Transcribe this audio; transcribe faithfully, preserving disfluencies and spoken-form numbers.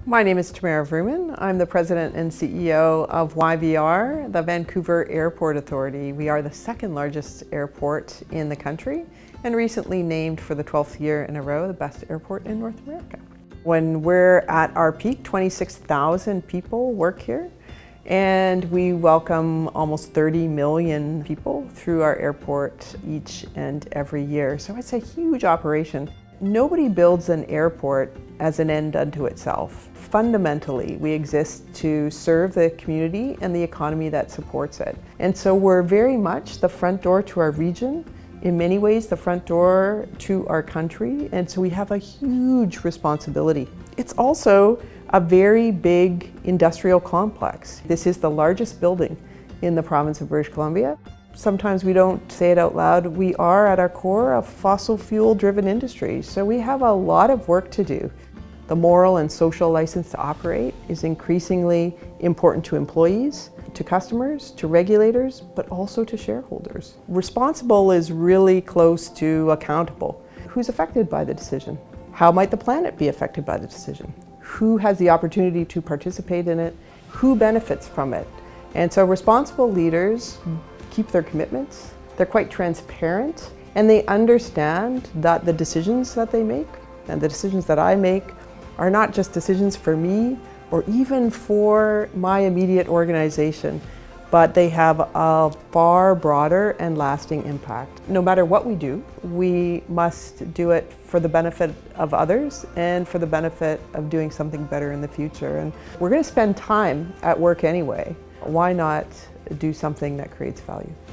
My name is Tamara Vrooman. I'm the President and C E O of Y V R, the Vancouver Airport Authority. We are the second largest airport in the country and recently named for the twelfth year in a row the best airport in North America. When we're at our peak, twenty-six thousand people work here, and we welcome almost thirty million people through our airport each and every year. So it's a huge operation. Nobody builds an airport as an end unto itself. Fundamentally, we exist to serve the community and the economy that supports it. And so we're very much the front door to our region, in many ways the front door to our country, and so we have a huge responsibility. It's also a very big industrial complex. This is the largest building in the province of British Columbia. Sometimes we don't say it out loud. We are at our core a fossil fuel driven industry, so we have a lot of work to do. The moral and social license to operate is increasingly important to employees, to customers, to regulators, but also to shareholders. Responsible is really close to accountable. Who's affected by the decision? How might the planet be affected by the decision? Who has the opportunity to participate in it? Who benefits from it? And so responsible leaders keep their commitments, they're quite transparent, and they understand that the decisions that they make and the decisions that I make are not just decisions for me or even for my immediate organization, but they have a far broader and lasting impact. No matter what we do, we must do it for the benefit of others and for the benefit of doing something better in the future. And we're going to spend time at work anyway. Why not do something that creates value?